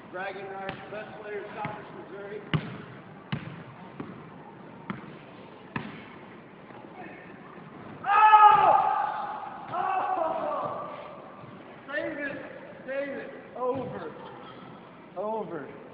Dragon Rice, best player, Southwest Missouri. Oh! Oh! Save it! Save it! Over. Over.